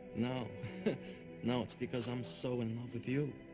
No. No, it's because I'm so in love with you.